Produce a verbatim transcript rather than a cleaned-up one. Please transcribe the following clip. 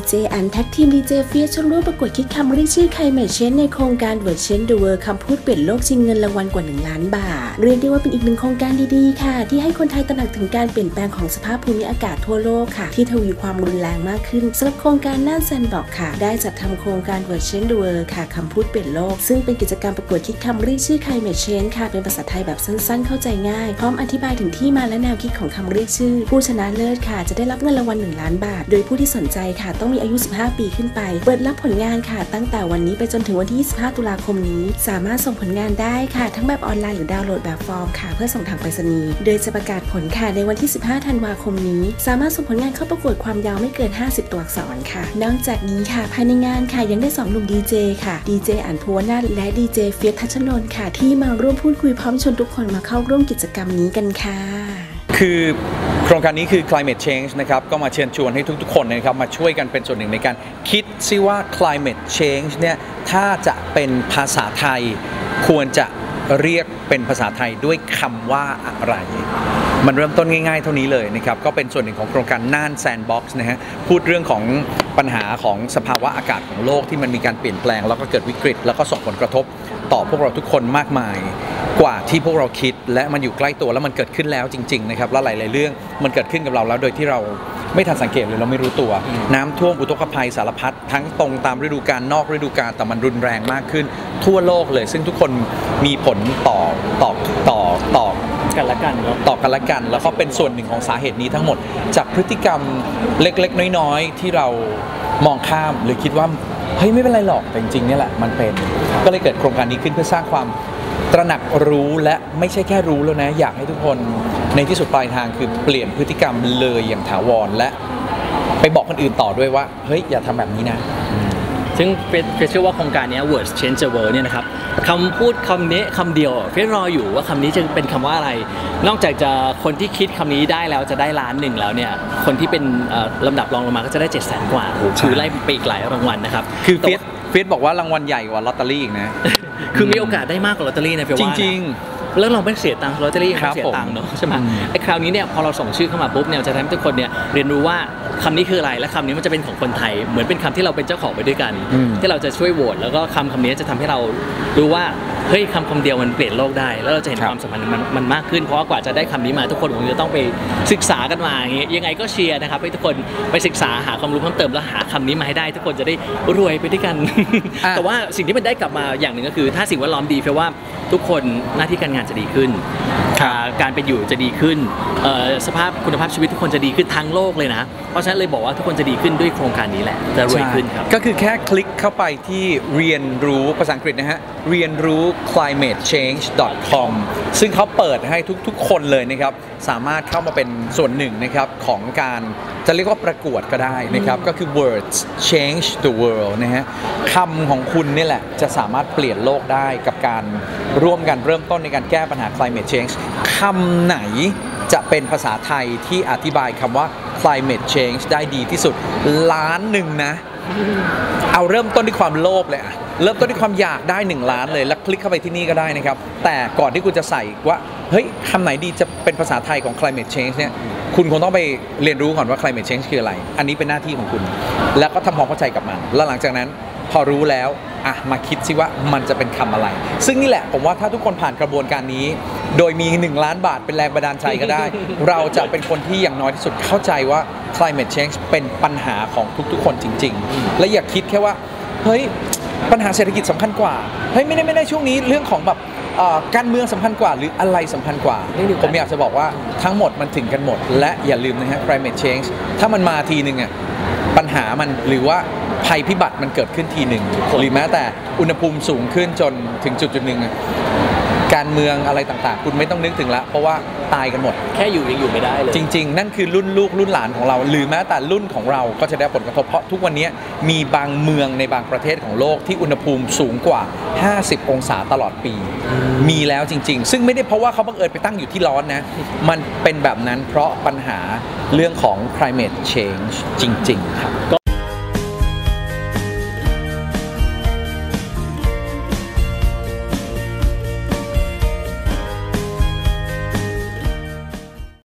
เจอันแท็กทีมดีเจเฟียชร่วมประกวดคิดคำเรียกชื่อใครแมทเชนในโครงการ Word Change the World คำพูดเปลี่ยนโลกชิงเงินรางวัลกว่าหนึ่งล้านบาทเรียกได้ว่าเป็นอีกหนึ่งโครงการดีๆค่ะที่ให้คนไทยตระหนักถึงการเปลี่ยนแปลงของสภาพภูมิอากาศทั่วโลกค่ะที่ทวีความรุนแรงมากขึ้นสำหรับโครงการน่านแซนด์บ็อกซ์ค่ะได้จัดทำโครงการ Word Change the World ค่ะคำพูดเปลี่ยนโลกซึ่งเป็นกิจกรรมประกวดคิดคำเรียกชื่อใครแมทเชนค่ะเป็นภาษาไทยแบบสั้นๆเข้าใจง่ายพร้อมอธิบายถึงที่มาและแนวคิดของคำเรียกชื่อผู้ชนะเลิศค่ะจะได้รับเงินรางวัลหนึ่งล้านบาทโดยผู้ที่สนใจค่ะต้องมีอายุสิบห้าปีขึ้นไปเปิดรับผลงานค่ะตั้งแต่วันนี้ไปจนถึงวันที่ยี่สิบห้าตุลาคมนี้สามารถส่งผลงานได้ค่ะทั้งแบบออนไลน์หรือดาวน์โหลดแบบฟอร์มค่ะเพื่อส่งทางไปรษณีย์โดยจะประกาศผลค่ะในวันที่สิบห้าธันวาคมนี้สามารถส่งผลงานเข้าประกวดความยาวไม่เกินห้าสิบตัวอักษรค่ะนอกจากนี้ค่ะภายในงานค่ะยังได้สองหนุ่มดีเจค่ะดีเจอั๋นภูวนาถและดีเจเฟียสทัชนนท์ค่ะที่มาร่วมพูดคุยพร้อมชวนทุกคนมาเข้าร่วมกิจกรรมนี้กันค่ะคือโครงการนี้คือ climate change นะครับก็มาเชิญชวนให้ทุกๆคนนะครับมาช่วยกันเป็นส่วนหนึ่งในการคิดซิว่า climate change เนี่ยถ้าจะเป็นภาษาไทยควรจะเรียกเป็นภาษาไทยด้วยคำว่าอะไรมันเริ่มต้นง่ายๆเท่านี้เลยนะครับก็เป็นส่วนหนึ่งของโครงการน่านแซนด์บ็อกซ์นะฮะพูดเรื่องของปัญหาของสภาวะอากาศของโลกที่มันมีการเปลี่ยนแปลงแล้วก็เกิดวิกฤตแล้วก็ส่งผลกระทบต่อพวกเราทุกคนมากมายกว่าที่พวกเราคิดและมันอยู่ใกล้ตัวแล้วมันเกิดขึ้นแล้วจริงๆนะครับแล้วหลายๆเรื่องมันเกิดขึ้นกับเราแล้วโดยที่เราไม่ทันสังเกตเลยเราไม่รู้ตัวน้ำท่วมอุทกภัยสารพัดทั้งตรงตามฤดูกาลนอกฤดูกาลแต่มันรุนแรงมากขึ้นทั่วโลกเลยซึ่งทุกคนมีผลต่อต่อต่อต่อกันละกันต่อกันละกันแล้วก็เป็นส่วนหนึ่งของสาเหตุนี้ทั้งหมดจากพฤติกรรมเล็กๆน้อยๆที่เรามองข้ามหรือคิดว่าเฮ้ยไม่เป็นไรหรอกแต่จริงๆนี่แหละมันเป็นก็เลยเกิดโครงการนี้ขึ้นเพื่อสร้างความตระหนักรู้และไม่ใช่แค่รู้แล้วนะอยากให้ทุกคนในที่สุดปลายทางคือเปลี่ยนพฤติกรรมเลยอย่างถาวรและไปบอกคนอื่นต่อด้วยว่าเฮ้ยอย่าทำแบบนี้นะซึ่งเฟซเชื่อว่าโครงการนี้ Word Change the World เนี่ยนะครับคำพูดคำนี้คำเดียวเฟซรออยู่ว่าคำนี้จะเป็นคำว่าอะไรนอกจากจะคนที่คิดคำนี้ได้แล้วจะได้ล้านหนึ่งแล้วเนี่ยคนที่เป็นลำดับรองลงมาก็จะได้เจ็ดแสนกว่าคือไล่ไปอีกหลายรางวัลนะครับคือเฟซเฟซบอกว่ารางวัลใหญ่กว่าลอตเตอรี่อีกนะคือมีโอกาสได้มากกว่าลอตเตอรี่นะเฟซว่าจริงแล้วเราไม่เสียตังค์ลอตเตอรี่ไม่เสียตังค์เนาะใช่ไหมไอ้คราวนี้เนี่ยพอเราส่งชื่อเข้ามาปุ๊บเนี่ยจะทำให้ทุกคนเนี่ยเรียนรู้ว่าคำนี้คืออะไรและคำนี้มันจะเป็นของคนไทยเหมือนเป็นคำที่เราเป็นเจ้าของไปด้วยกันที่เราจะช่วยโหวตแล้วก็คำคำนี้จะทำให้เรารู้ว่าเฮ้ยคำคำเดียวมันเปลี่ยนโลกได้แล้วเราจะเห็นความสัมพันธ์มันมันมากขึ้นเพราะว่ากว่าจะได้คำนี้มาทุกคนคงจะต้องไปศึกษากันมาอย่างเงี้ยยังไงก็เชียร์นะครับให้ทุกคนไปศึกษาหาความรู้เพิ่มเติมแล้วหาคำนี้มาให้ได้ทุกคนจะได้รวยไปด้วยกันแต่ว่าสิ่งที่มันได้กลับมาอย่างหนึ่งก็คือถ้าสิ่งแวดล้อมดีแปลว่าทุกคนหน้าที่การงานจะดีขึ้นการเป็นอยู่จะดีขึ้นสภาพคุณภาพชีวิตทุกคนจะดีขึ้นทั้งโลกเลยนะเพราะฉะนั้นเลยบอกว่าทุกคนจะดีขึ้นด้วยโครงการนี้แหละจะรวยขึ้นครับก็คือแค่คลิกเข้าไปที่เรียนรู้ภาษาอังกฤษนะฮะเรียนรู้ คลายเมทเชนจ์ ดอท คอม ซึ่งเขาเปิดให้ทุกๆคนเลยนะครับสามารถเข้ามาเป็นส่วนหนึ่งนะครับของการจะเรียกว่าประกวดก็ได้นะครับก็คือ Words Change the World นะฮะคำของคุณนี่แหละจะสามารถเปลี่ยนโลกได้กับการร่วมกันเริ่มต้นในการแก้ปัญหา climate change คำไหนจะเป็นภาษาไทยที่อธิบายคำว่า climate change ได้ดีที่สุดล้านหนึ่งนะเอาเริ่มต้นที่ความโลภเลยอะเริ่มต้นที่ความอยากได้หนึ่งล้านเลยแล้วคลิกเข้าไปที่นี่ก็ได้นะครับแต่ก่อนที่คุณจะใส่ว่าเฮ้ยคำไหนดีจะเป็นภาษาไทยของ climate change เนี่ยคุณคงต้องไปเรียนรู้ก่อนว่า climate change คืออะไรอันนี้เป็นหน้าที่ของคุณแล้วก็ทำความเข้าใจกับมันแล้วหลังจากนั้นพอรู้แล้วอ่ะมาคิดซิว่ามันจะเป็นคำอะไรซึ่งนี่แหละผมว่าถ้าทุกคนผ่านกระบวนการนี้โดยมีหนึ่งล้านบาทเป็นแรงบันดาลใจก็ได้ เราจะเป็นคนที่อย่างน้อยที่สุดเข้าใจว่า climate change เป็นปัญหาของทุกๆคนจริงๆและอย่าคิดแค่ว่าเฮ้ยปัญหาเศรษฐกิจสำคัญกว่าเฮ้ยไม่ได้ไม่ได้ช่วงนี้เรื่องของแบบการเมืองสำคัญกว่าหรืออะไรสำคัญกว่าผมอยากจะบอกว่าทั้งหมดมันถึงกันหมดและอย่าลืมนะฮะ climate change ถ้ามันมาทีนึงอ่ะปัญหามันหรือว่าภัยพิบัติมันเกิดขึ้นทีหนึ่งหรือแม้แต่อุณหภูมิสูงขึ้นจนถึงจุดจุดหนึ่งการเมืองอะไรต่างๆคุณไม่ต้องนึกถึงละเพราะว่าตายกันหมดแค่อยู่ยังอยู่ไม่ได้เลยจริงๆนั่นคือรุ่นลูกรุ่นหลานของเราหรือแม้แต่รุ่นของเราก็จะได้ผลกระทบเพราะทุกวันนี้มีบางเมืองในบางประเทศของโลกที่อุณหภูมิสูงกว่าห้าสิบองศาตลอดปีมีแล้วจริงๆซึ่งไม่ได้เพราะว่าเขาบังเอิญไปตั้งอยู่ที่ร้อนนะมันเป็นแบบนั้นเพราะปัญหาเรื่องของ climate change จริงๆครับ